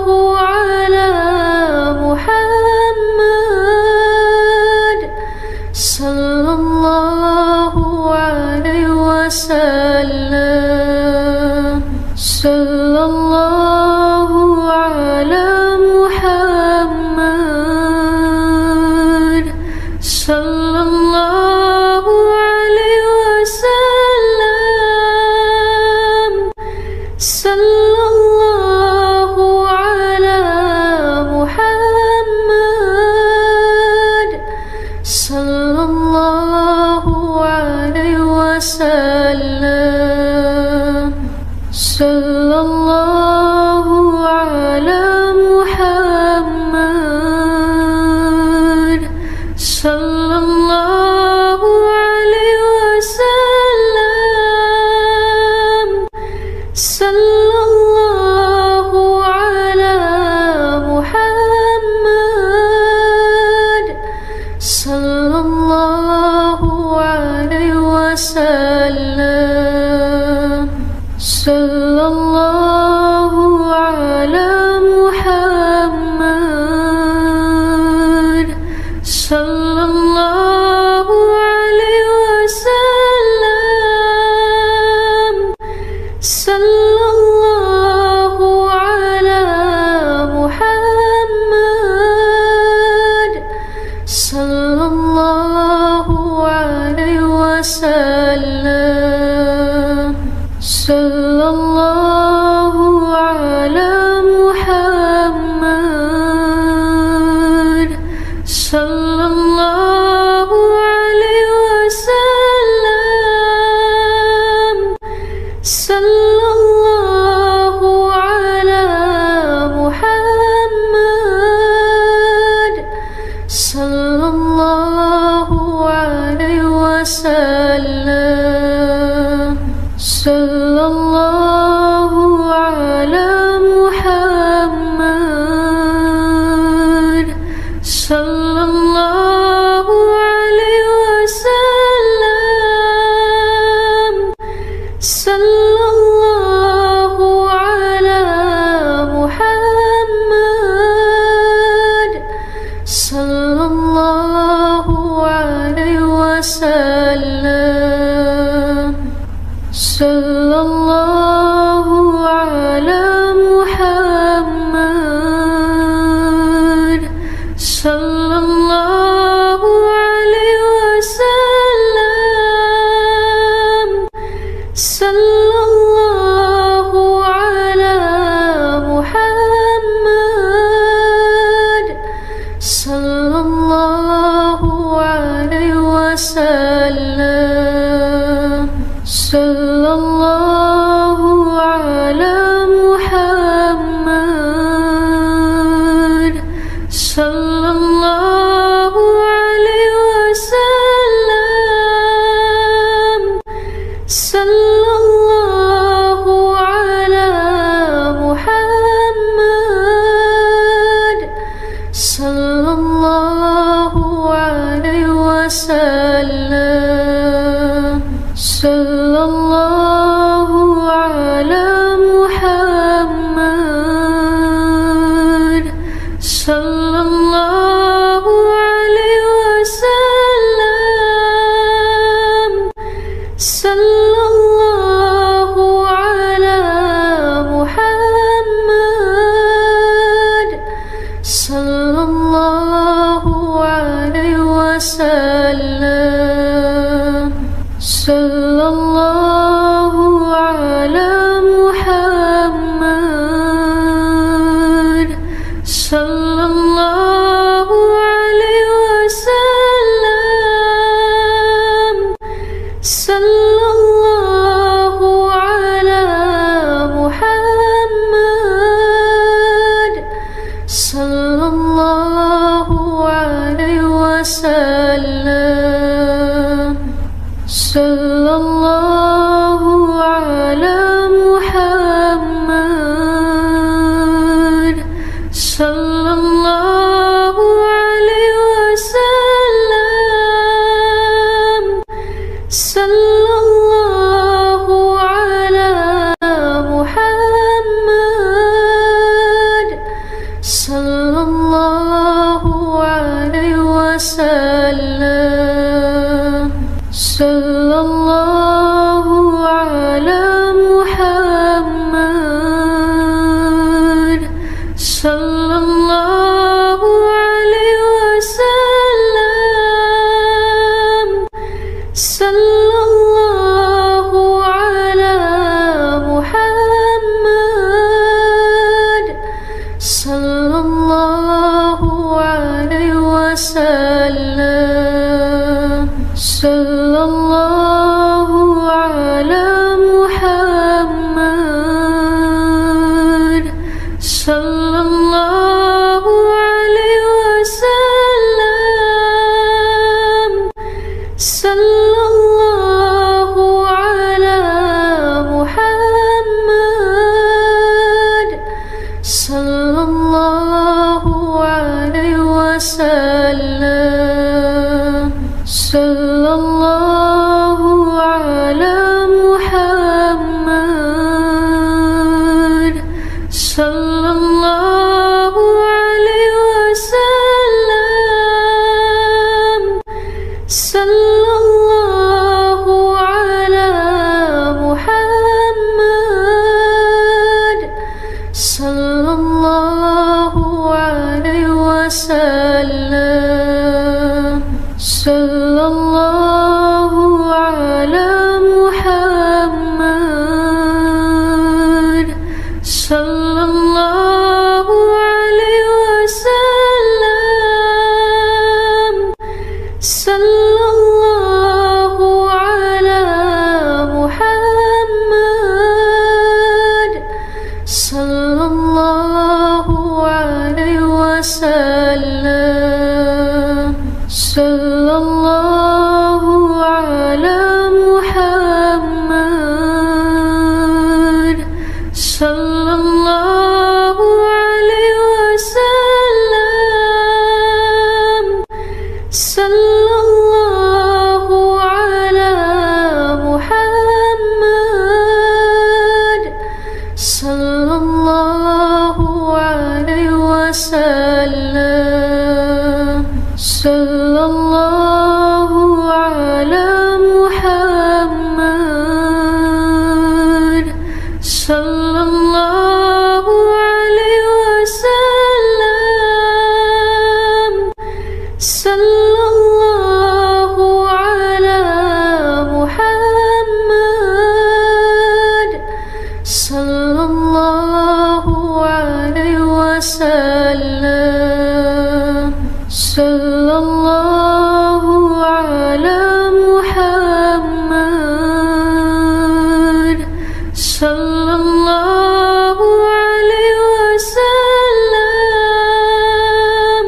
على محمد صلى الله عليه وسلم صلى الله على محمد صلى الله عليه وسلم صلى الله sallallahu alaihi wasallam, sallallahu ala Muhammad, sallallahu alaihi wasallam, sallallahu ala Muhammad, sallallahu alaihi wasallam, sallallahu ala Muhammad, sallallahu alaihi wasallam, sallallahu ala Muhammad, sallallahu alaihi wasallam, sallallahu ala Muhammad, sallallahu alaihi wasallam, sallallahu ala Muhammad, sallallahu alaihi wasallam, sallallahu ala Muhammad, sallallahu alaihi wasallam, sallallahu ala Muhammad, sallallahu alaihi wasallam, sallallahu ala Muhammad, sallallahu alaihi wasallam, sallallahu ala Muhammad, sallallahu alaihi wasallam,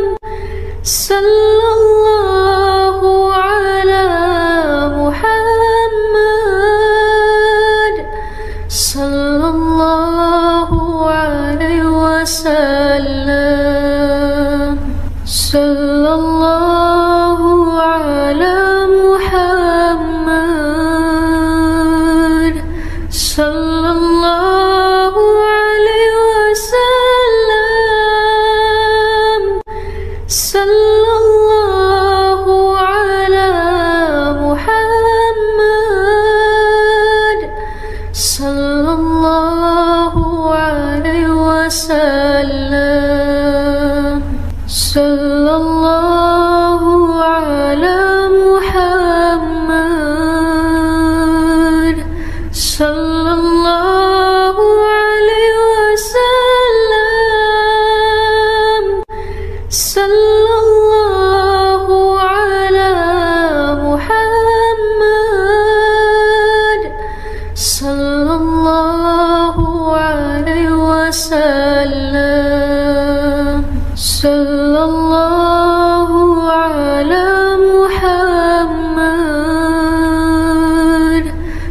sallallahu ala Muhammad, sallallahu alaihi wasallam, sallallahu ala Muhammad, sallallahu alaihi wasallam, sallallahu ala Muhammad, sallallahu alaihi wasallam, sallallahu ala Muhammad, sallallahu alaihi wasallam, sallallahu ala Muhammad, sallallahu alaihi wasallam, sallallahu ala Muhammad,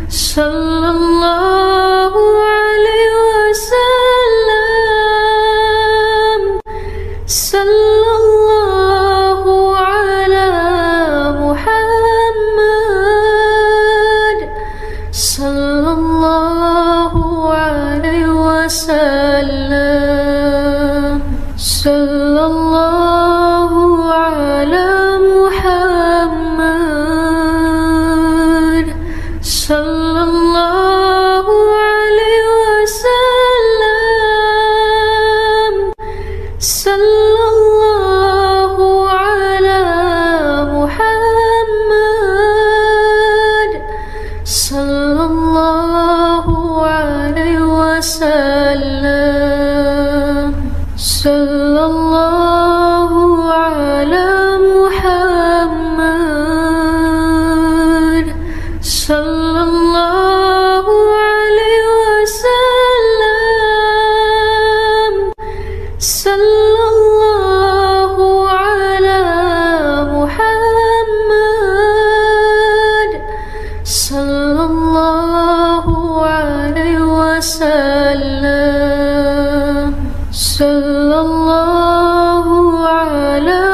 sallallahu alaihi wasallam, sallallahu ala Muhammad, sallallahu alaihi wasallam, sallallahu ala Muhammad, sallallahu alaihi wasallam, sallallahu ala Muhammad, sallallahu alaihi wasallam, sallallahu ala Muhammad, sallallahu alaihi wasallam, sallallahu ala Muhammad, sallallahu alaihi wasallam, sallallahu ala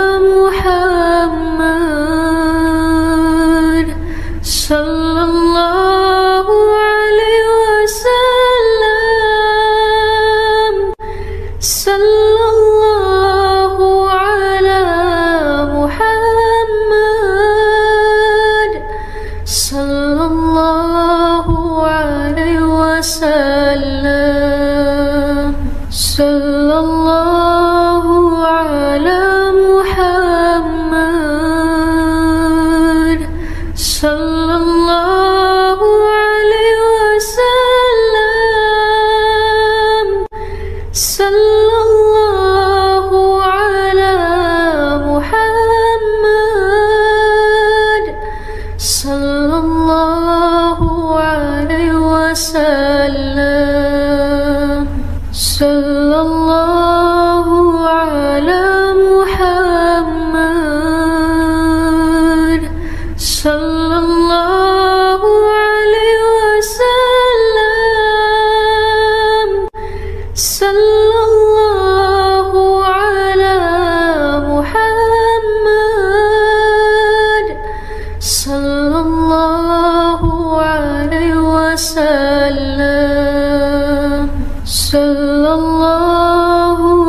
Muhammad, sallallahu alaihi wasallam, sallallahu ala Muhammad, sallallahu alaihi wasallam, sallallahu ala Muhammad, sallallahu alaihi wasallam, sallallahu ala Muhammad, sallallahu alaihi wasallam, sallallahu ala Muhammad, sallallahu alaihi wasallam, sallallahu ala Muhammad, sallallahu alaihi wasallam, sallallahu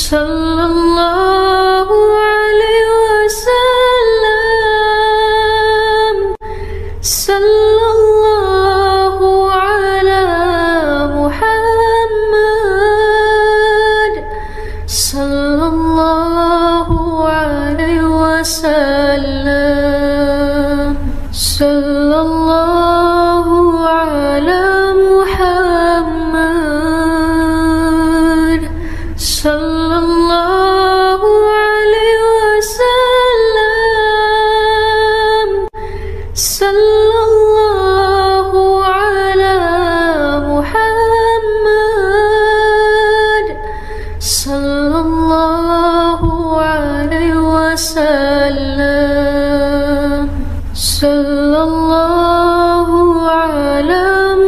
sallallahu alaihi wasallam, sallallahu ala Muhammad, sallallahu alaihi wasallam, sallallahu ala Muhammad, sallallahu alaihi wasallam, sallallahu ala Muhammad, sallallahu alaihi wasallam, sallallahu ala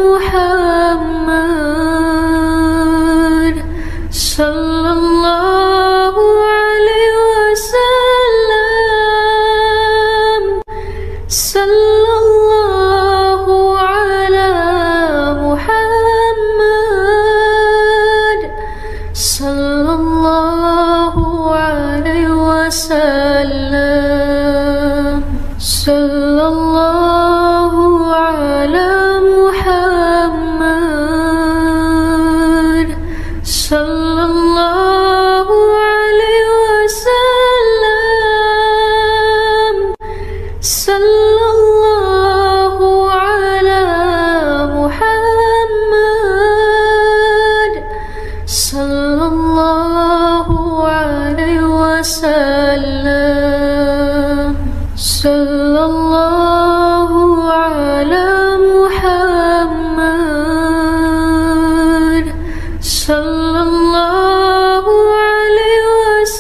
Muhammad, sallallahu alaihi wasallam, sallallahu ala Muhammad, sallallahu alaihi wasallam, sallallahu ala Muhammad, sallallahu alaihi wasallam, sallallahu ala Muhammad, sallallahu alaihi wasallam, sallallahu ala Muhammad, sallallahu alaihi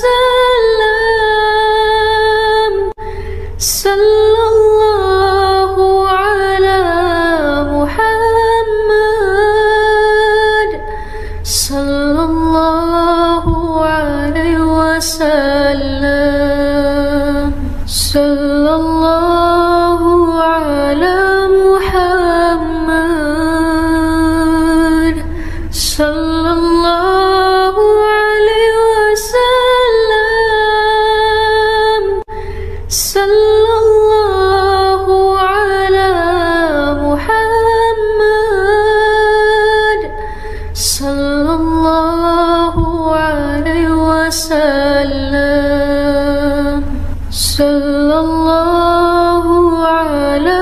wasallam, sallallahu ala Muhammad, sallallahu alaihi wasallam, sallallahu ala Muhammad, sallallahu alaihi wasallam, sallallahu ala Muhammad, sallallahu alaihi wasallam, sallallahu ala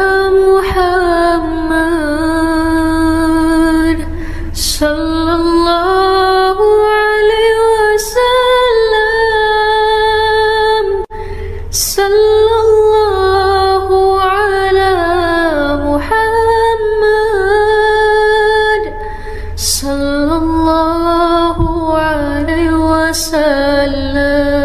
Muhammad, sallallahu alaihi wasallam, sallallahu ala Muhammad, sallallahu alaihi wasallam.